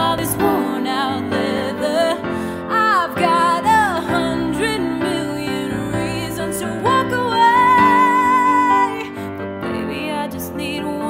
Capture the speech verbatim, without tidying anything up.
all this worn out leather. I've got a hundred million reasons to walk away, but baby, I just need one.